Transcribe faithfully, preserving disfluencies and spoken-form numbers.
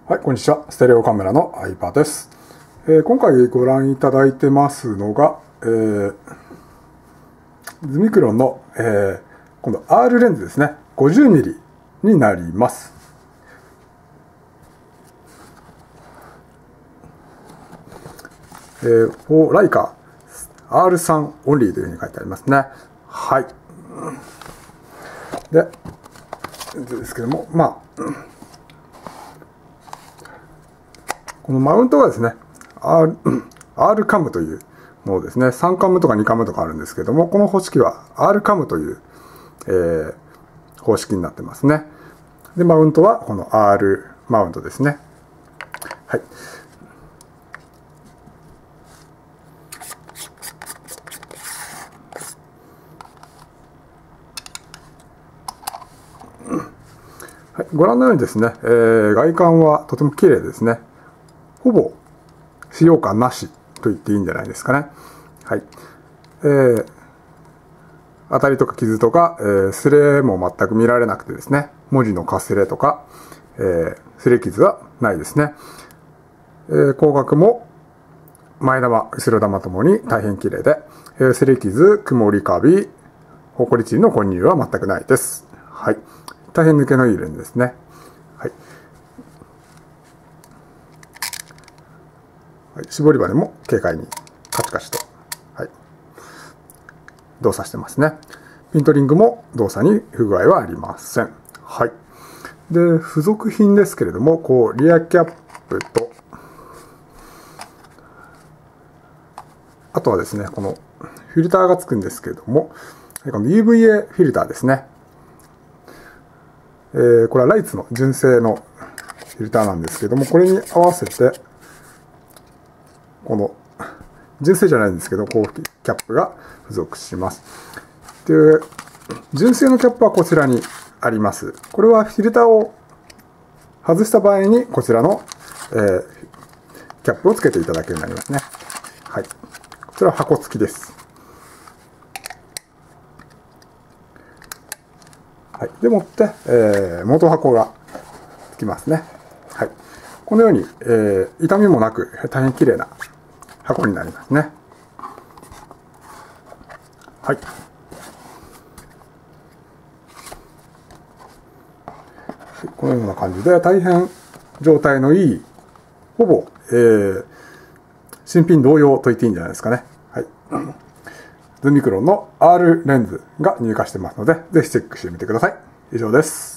はい、こんにちは。ステレオカメラの相葉です。えー、今回ご覧いただいてますのが、えー、ズミクロンの、えー、今度 R レンズですね。ごじゅうミリ になります。えー、for ライカ アールスリー オンリーというふうに書いてありますね。はい。で、ですけども、まあ、このマウントがですね、R、R カムというものですね。さんカムとかにカムとかあるんですけども、この方式は R カムという、えー、方式になってますね。で、マウントはこの R マウントですね。はい。はい、ご覧のようにですね、えー、外観はとても綺麗ですね。ほぼ使用感なしと言っていいんじゃないですかね。はい。えー、当たりとか傷とか、えー、擦れも全く見られなくてですね、文字のかすれとか、えー、擦れ傷はないですね。えー、光学も前玉、後ろ玉ともに大変綺麗で、えー、擦れ傷、曇りカビ、ホコリチンの混入は全くないです。はい。大変抜けのいいレンズですね。はい。はい、絞り針も軽快にカチカチと、はい、動作してますね。ピントリングも動作に不具合はありません。はい。で、付属品ですけれども、こう、リアキャップと、あとはですね、このフィルターがつくんですけれども、この ユーブイエー フィルターですね。えー、これはライツの純正のフィルターなんですけども、これに合わせて、この、純正じゃないんですけど、こう、キャップが付属します。で、純正のキャップはこちらにあります。これはフィルターを外した場合に、こちらの、えー、キャップをつけていただけるようになりますね。はい。こちらは箱付きです。はい。でもって、えー、元箱がつきますね。はい。このように、えー、傷みもなく、大変綺麗な箱になりますね。はい。このような感じで、大変状態のいい、ほぼ、えー、新品同様と言っていいんじゃないですかね。はい。ズミクロンの R レンズが入荷してますので、ぜひチェックしてみてください。以上です。